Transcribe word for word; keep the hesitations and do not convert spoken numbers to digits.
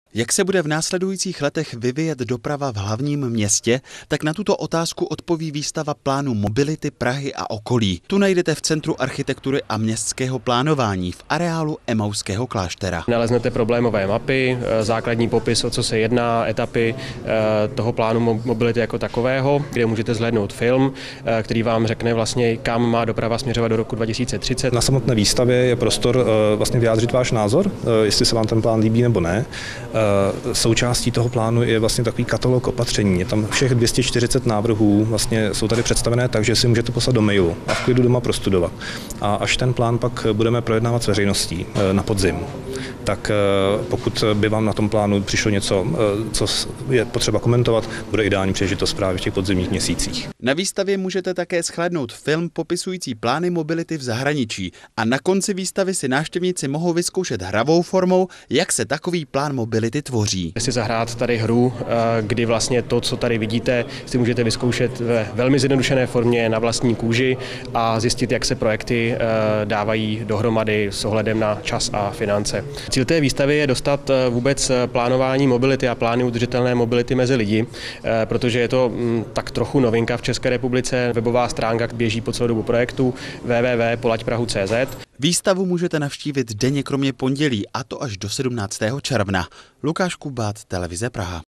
Jak se bude v následujících letech vyvíjet doprava v hlavním městě, tak na tuto otázku odpoví výstava plánu mobility Prahy a okolí. Tu najdete v Centru architektury a městského plánování v areálu Emauského kláštera. Naleznete problémové mapy, základní popis, o co se jedná, etapy toho plánu mobility jako takového, kde můžete zhlédnout film, který vám řekne vlastně, kam má doprava směřovat do roku dva tisíce třicet. Na samotné výstavě je prostor vlastně vyjádřit váš názor, jestli se vám ten plán líbí nebo ne. Součástí toho plánu je vlastně takový katalog opatření. Je tam všech dvě stě čtyřicet návrhů, vlastně jsou tady představené tak, že si můžete poslat do mailu a v klidu doma prostudovat. A až ten plán pak budeme projednávat s veřejností na podzim, tak pokud by vám na tom plánu přišlo něco, co je potřeba komentovat, bude ideální příležitost právě v těch podzimních měsících. Na výstavě můžete také shlédnout film popisující plány mobility v zahraničí a na konci výstavy si návštěvníci mohou vyzkoušet hravou formou, jak se takový plán mobility tvoří. Si zahrát tady hru, kdy vlastně to, co tady vidíte, si můžete vyzkoušet ve velmi zjednodušené formě na vlastní kůži a zjistit, jak se projekty dávají dohromady s ohledem na čas a finance. Cíl té výstavy je dostat vůbec plánování mobility a plány udržitelné mobility mezi lidi, protože je to tak trochu novinka v České republice. Webová stránka běží po celou dobu projektu w w w tečka polaď prahu tečka c z. Výstavu můžete navštívit denně kromě pondělí, a to až do sedmnáctého června. Lukáš Kubát, Televize Praha.